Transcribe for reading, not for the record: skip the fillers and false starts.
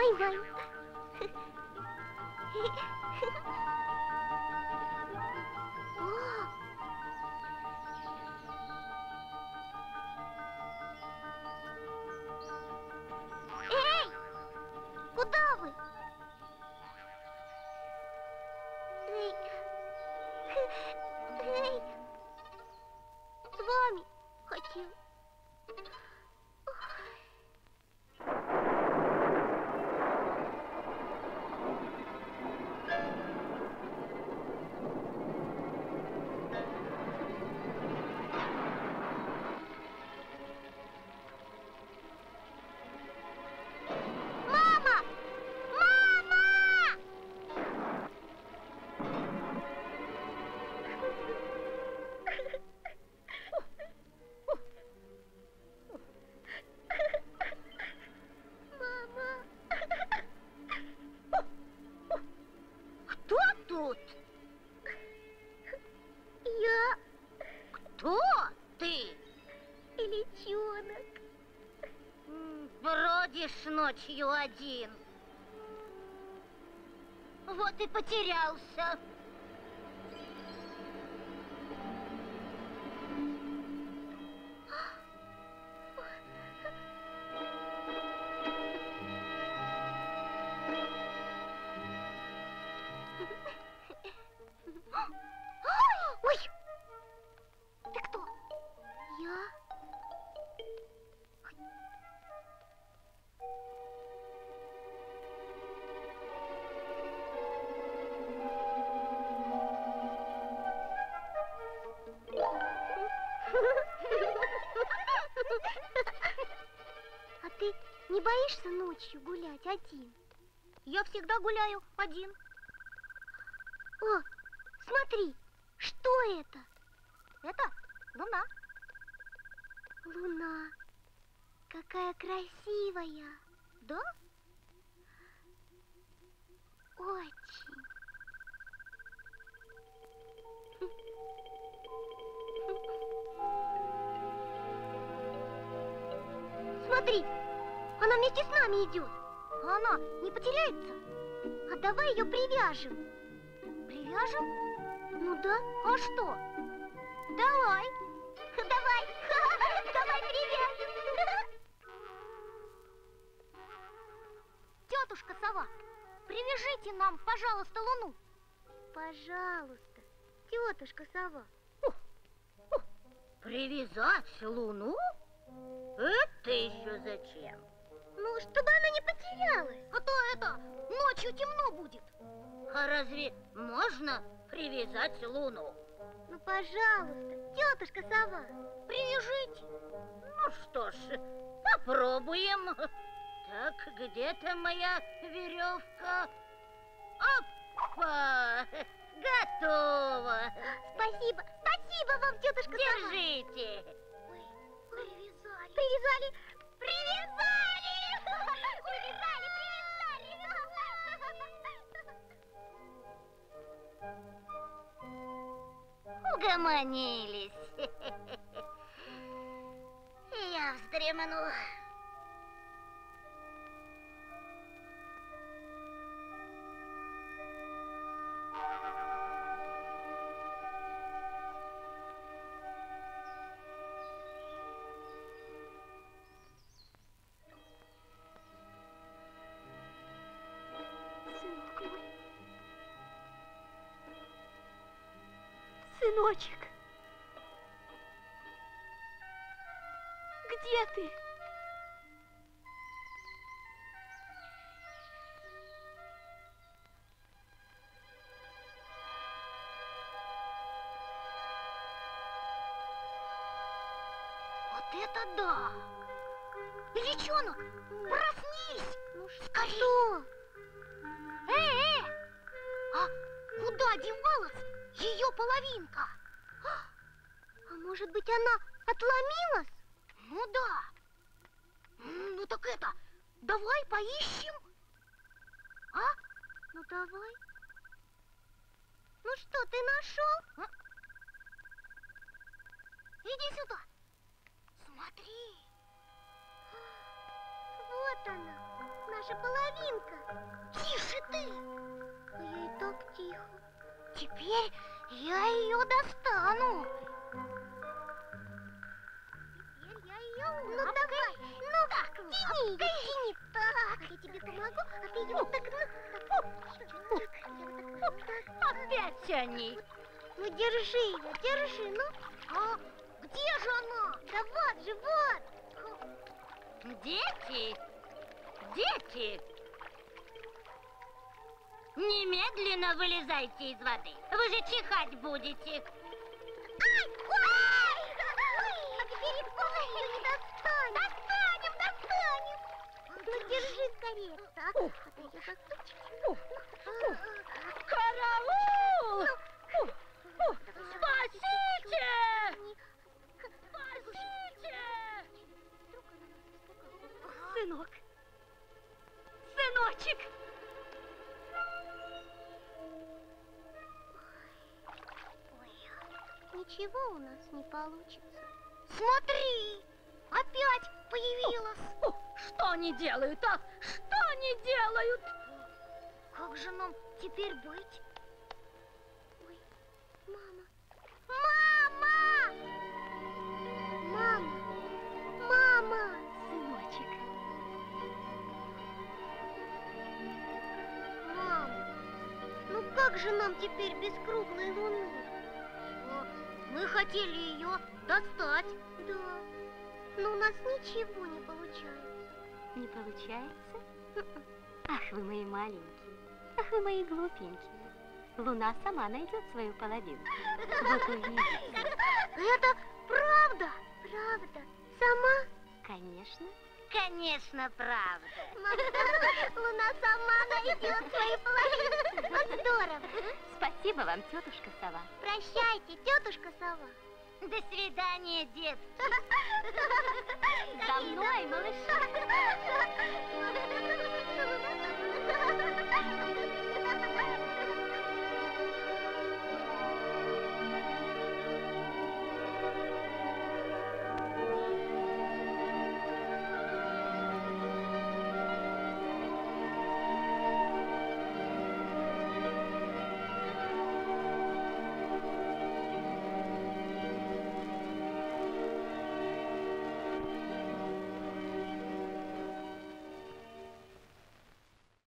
Ай-вай. Эй! Куда вы? Эй! Эй! С вами хотел. Кто ты? Лисенок. Бродишь ночью один. Вот и потерялся. Ой! Ты кто? Я? А ты не боишься ночью гулять один? Я всегда гуляю один. О, смотри, что это? Это луна. Луна. Какая красивая. Да? Очень. Смотри, она вместе с нами идет. Она не потеряется? А давай ее привяжем. Привяжем? Ну да. А что? Давай. Давай. Давай привяжем. Тетушка Сова, привяжите нам, пожалуйста, луну. Пожалуйста, тетушка Сова. Привязать луну? Это еще зачем? Ну, чтобы она не потерялась. А то это ночью темно будет. А разве можно привязать луну? Ну, пожалуйста, тетушка Сова. Привяжите. Ну что ж, попробуем. Так, где-то моя веревка. Опа! Готово. Спасибо, спасибо вам, тетушка Сова. Держите. Ой, привязали. Привязали. Привязали. Привязали, привязали. Угомонились. Я вздремну. Сынок мой. Сыночек. Где ты? Вот это да! Лисенок, проснись! Ну скорей! что? А куда девалась ее половинка? А может быть, она отломилась? Ну да. Ну так это, давай поищем. А? Ну давай. Ну что, ты нашел? А? Иди сюда. Смотри. Вот она, наша половинка. Тише ты! А я и так тихо. Теперь я ее достану. Теперь я ее лапкой. Ну давай, ну так, тяни, тяни. Так, я тебе помогу, а ты ее вот так, Опять они. Ну держи ее, держи, ну. А где же она? Да вот же, вот. Дети, дети, немедленно вылезайте из воды. Вы же чихать будете. Ай! Ой! А теперь и полностью не достанем. Достанем. Ну держи скорее. Так, а то я Караул! Спасите! Спасите! Сынок! Сыночек! Ой, ничего у нас не получится. Смотри! Опять появилась! Что они делают, а? Что они делают? Как же нам теперь быть? Ой, мама! Мама! Мама! Мама! Сыночек! Мам, ну как же нам теперь без круглой луны? Мы хотели ее достать. Да, но у нас ничего не получается. Не получается? Ах, вы мои маленькие, ах, вы мои глупенькие. Луна сама найдет свою половину. Вот увидите. Это правда? Правда? Сама? Конечно. Конечно, правда. Луна сама найдет свою половину. Вот здорово. Спасибо вам, тетушка Сова. Прощайте, тетушка Сова. До свидания, детки. За мной, малыши.